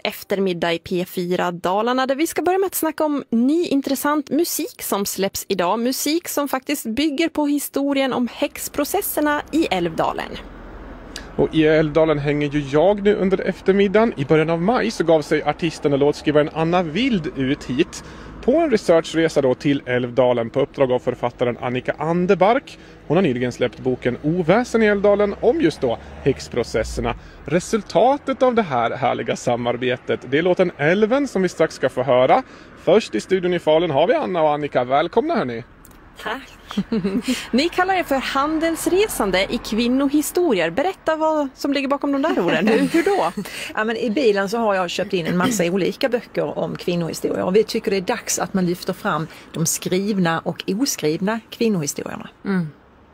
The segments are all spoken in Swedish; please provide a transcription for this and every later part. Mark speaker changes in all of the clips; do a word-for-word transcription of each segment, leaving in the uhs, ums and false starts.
Speaker 1: eftermiddag i P fyra Dalarna där vi ska börja med att snacka om ny intressant musik som släpps idag. Musik som faktiskt bygger på historien om häxprocesserna i Älvdalen.
Speaker 2: Och i Älvdalen hänger ju jag nu under eftermiddagen. I början av maj så gav sig artisten och låtskrivaren Anna Wild ut hit på en researchresa då till Älvdalen på uppdrag av författaren Annika Anderbark. Hon har nyligen släppt boken Oväsen i Älvdalen om just då häxprocesserna. Resultatet av det här härliga samarbetet, det är låten Älven som vi strax ska få höra. Först i studion i Falun har vi Anna och Annika. Välkomna hörni!
Speaker 1: Tack! Ni kallar er för handelsresande i kvinnohistorier. Berätta vad som ligger bakom de där orden. Hur, hur då?
Speaker 3: Ja, men i bilen så har jag köpt in en massa olika böcker om kvinnohistorier. Och vi tycker det är dags att man lyfter fram de skrivna och oskrivna kvinnohistorierna. Mm.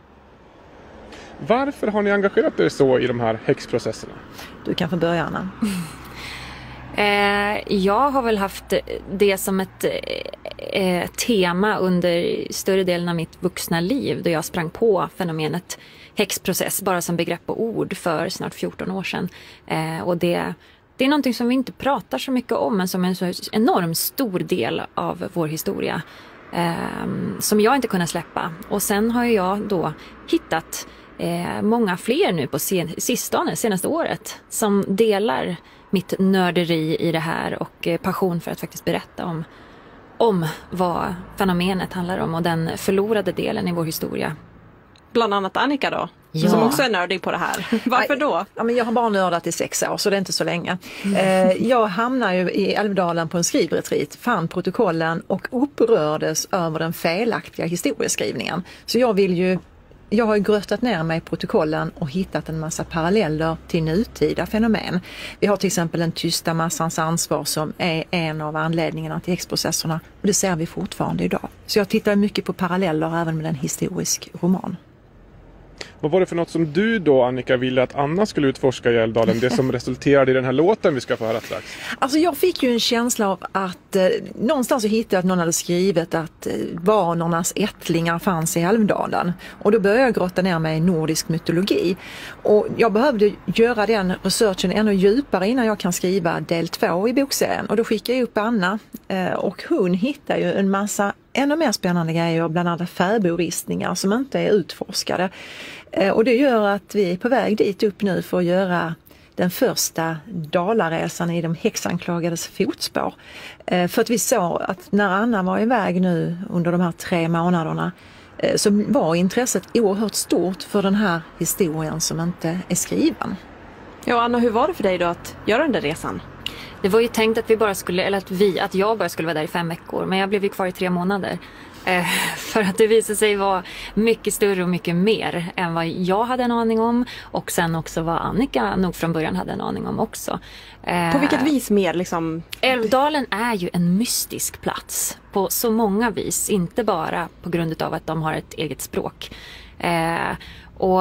Speaker 2: Varför har ni engagerat er så i de här häxprocesserna?
Speaker 3: Du kan få börja, Anna.
Speaker 4: Eh, jag har väl haft det som ett eh, tema under större delen av mitt vuxna liv då jag sprang på fenomenet häxprocess bara som begrepp och ord för snart fjorton år sedan. Eh, och det, det är någonting som vi inte pratar så mycket om men som är en så enormt stor del av vår historia eh, som jag inte kunnat släppa. Och sen har jag då hittat eh, många fler nu på sen, sistone, senaste året som delar mitt nörderi i det här och passion för att faktiskt berätta om, om vad fenomenet handlar om och den förlorade delen i vår historia.
Speaker 1: Bland annat Annika då,
Speaker 4: ja.
Speaker 1: Som också är nördig på det här. Varför då?
Speaker 3: Ja, men jag har bara nördat i sex år så det är inte så länge. Mm. Jag hamnade ju i Älvdalen på en skrivretreat, fann protokollen och upprördes över den felaktiga historieskrivningen. Så jag vill ju Jag har grötat ner mig i protokollen och hittat en massa paralleller till nutida fenomen. Vi har till exempel den tysta massans ansvar som är en av anledningarna till häxprocesserna. Och det ser vi fortfarande idag. Så jag tittar mycket på paralleller även med en historisk roman.
Speaker 2: Vad var det för något som du då, Annika, ville att Anna skulle utforska i Älvdalen? Det som resulterade i den här låten vi ska få höra strax.
Speaker 3: Alltså jag fick ju en känsla av att eh, någonstans så hittade jag att någon hade skrivit att eh, vanornas ättlingar fanns i Älvdalen. Och då började jag grotta ner mig i nordisk mytologi. Och jag behövde göra den researchen ännu djupare innan jag kan skriva del två i bokserien. Och då skickade jag upp Anna eh, och hon hittade ju en massa ännu mer spännande grejer, bland annat fäboristningar som inte är utforskade. Och det gör att vi är på väg dit upp nu för att göra den första Dalaresan i de häxanklagades fotspår. För att vi såg att när Anna var iväg nu under de här tre månaderna så var intresset oerhört stort för den här historien som inte är skriven.
Speaker 1: Ja, Anna, hur var det för dig då att göra den där resan?
Speaker 4: Det var ju tänkt att vi bara skulle, eller att vi, att jag bara skulle vara där i fem veckor. Men jag blev ju kvar i tre månader. Eh, för att det visade sig vara mycket större och mycket mer än vad jag hade en aning om. Och sen också vad Annika nog från början hade en aning om också.
Speaker 1: Eh, på vilket vis mer liksom?
Speaker 4: Älvdalen är ju en mystisk plats på så många vis. Inte bara på grund av att de har ett eget språk. Eh, och...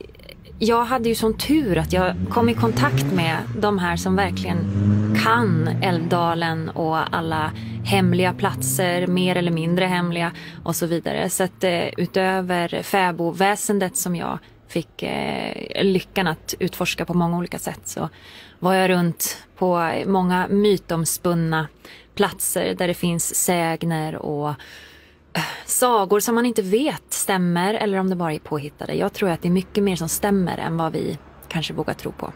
Speaker 4: Jag hade ju sån tur att jag kom i kontakt med de här som verkligen kan Älvdalen och alla hemliga platser, mer eller mindre hemliga och så vidare. Så att eh, utöver fäboväsendet som jag fick eh, lyckan att utforska på många olika sätt så var jag runt på många mytomspunna platser där det finns sägner och sagor som man inte vet stämmer eller om det bara är påhittade. Jag tror att det är mycket mer som stämmer än vad vi kanske vågar tro på.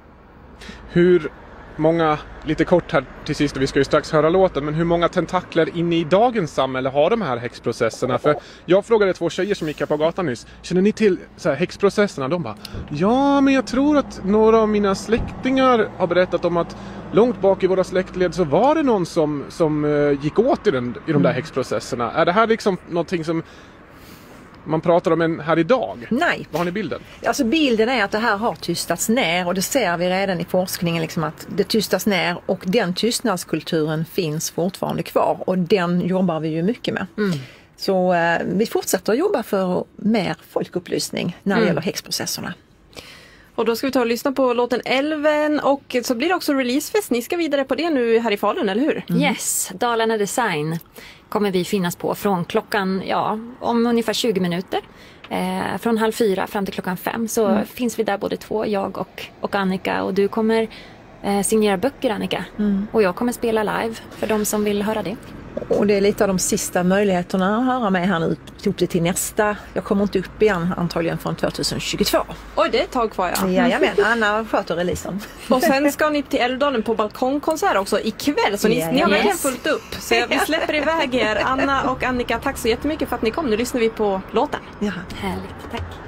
Speaker 2: Hur många, lite kort här till sist, vi ska ju strax höra låten, men hur många tentakler inne i dagens samhälle har de här häxprocesserna? För jag frågade två tjejer som gick här på gatan nyss, känner ni till så här, häxprocesserna? De bara, ja men jag tror att några av mina släktingar har berättat om att långt bak i våra släktled så var det någon som, som uh, gick åt i, den, i de där häxprocesserna. Är det här liksom någonting som man pratar om en här idag?
Speaker 3: Nej.
Speaker 2: Vad har ni bilden?
Speaker 3: Alltså bilden är att det här har tystats ner och det ser vi redan i forskningen liksom att det tystas ner och den tystnadskulturen finns fortfarande kvar och den jobbar vi ju mycket med. Mm. Så eh, vi fortsätter att jobba för mer folkupplysning när det mm. gäller häxprocesserna.
Speaker 1: Och då ska vi ta och lyssna på låten Älven och så blir det också releasefest. Ni ska vidare på det nu här i Falun, eller hur?
Speaker 4: Mm. Yes, Dalarna Design kommer vi finnas på från klockan, ja, om ungefär tjugo minuter. Eh, från halv fyra fram till klockan fem så mm. finns vi där både två, jag och, och Annika. Och du kommer eh, signerar böcker, Annika. Mm. Och jag kommer spela live för de som vill höra det.
Speaker 3: Och det är lite av de sista möjligheterna att höra mig här nu upp till nästa. Jag kommer inte upp igen antagligen från tjugohundratjugotvå.
Speaker 1: Oj, det är ett tag kvar, ja.
Speaker 3: Jajamän, Anna sköter releasen.
Speaker 1: Och sen ska ni till Älvdalen på balkongkonsert också ikväll. Så ni,
Speaker 3: Yes.
Speaker 1: ni har verkligen fullt upp. Så jag, vi släpper iväg er. Anna och Annika, tack så jättemycket för att ni kom. Nu lyssnar vi på låten.
Speaker 3: Ja.
Speaker 4: Härligt, tack.